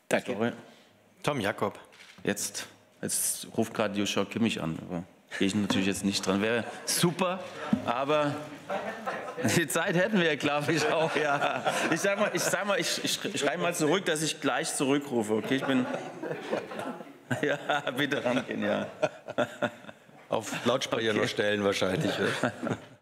Danke. Sorry. Tom Jakob. Jetzt ruft gerade Joshua Kimmich an. Gehe ich natürlich jetzt nicht dran. Wäre super, aber die Zeit hätten wir, glaube ich, auch. Ja. Ich schreibe mal zurück, dass ich gleich zurückrufe. Okay, ich bin. Ja, bitte rangehen, ja. Auf Lautsprecher noch stellen wahrscheinlich.